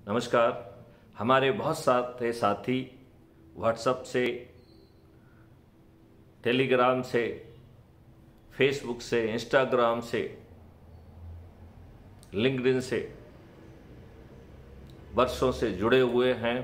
नमस्कार। हमारे बहुत सारे साथी व्हाट्सएप से, टेलीग्राम से, फेसबुक से, इंस्टाग्राम से, लिंक्डइन से वर्षों से जुड़े हुए हैं,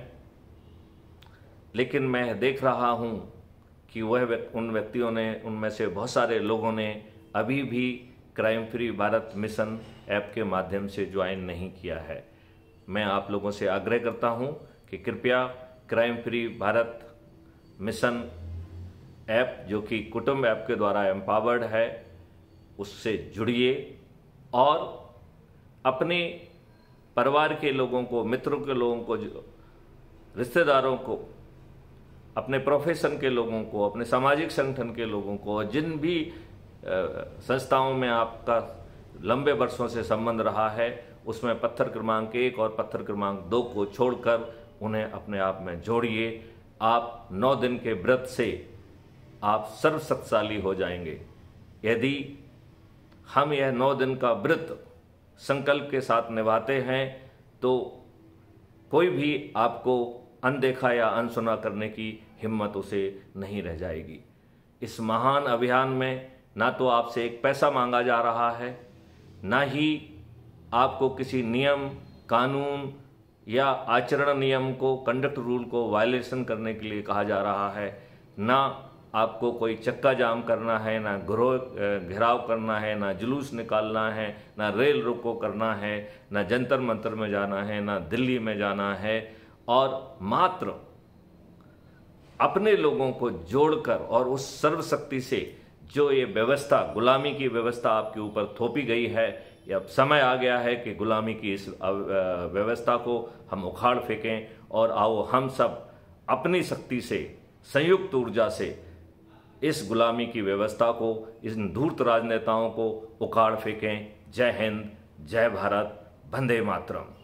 लेकिन मैं देख रहा हूं कि उन व्यक्तियों ने, उनमें से बहुत सारे लोगों ने अभी भी crime free Bharat mission app के माध्यम से ज्वाइन नहीं किया है। मैं आप लोगों से आग्रह करता हूं कि कृपया crime free Bharat mission app, जो कि कुटुंब ऐप के द्वारा एम्पावर्ड है, उससे जुड़िए और अपने परिवार के लोगों को, मित्रों के लोगों को, रिश्तेदारों को, अपने प्रोफेशन के लोगों को, अपने सामाजिक संगठन के लोगों को, जिन भी संस्थाओं में आपका लंबे वर्षों से संबंध रहा है, उसमें पत्थर क्रमांक 1 और पत्थर क्रमांक 2 को छोड़कर उन्हें अपने आप में जोड़िए। आप 9 दिन के व्रत से आप सर्वशक्तिशाली हो जाएंगे। यदि हम यह 9 दिन का व्रत संकल्प के साथ निभाते हैं तो कोई भी आपको अनदेखा या अनसुना करने की हिम्मत उसे नहीं रह जाएगी। इस महान अभियान में ना तो आपसे एक पैसा मांगा जा रहा है, ना ही आपको किसी नियम, कानून या आचरण नियम को, कंडक्ट रूल को वायलेशन करने के लिए कहा जा रहा है, ना आपको कोई चक्का जाम करना है, ना घेराव करना है, ना जुलूस निकालना है, ना रेल रोको करना है, ना जंतर मंतर में जाना है, ना दिल्ली में जाना है, और मात्र अपने लोगों को जोड़कर और उस सर्वशक्ति से जो ये व्यवस्था, गुलामी की व्यवस्था आपके ऊपर थोपी गई है, ये अब समय आ गया है कि गुलामी की इस व्यवस्था को हम उखाड़ फेंकें और आओ हम सब अपनी शक्ति से, संयुक्त ऊर्जा से इस गुलामी की व्यवस्था को, इन धूर्त राजनेताओं को उखाड़ फेंकें। जय हिंद, जय भारत, वंदे मातरम।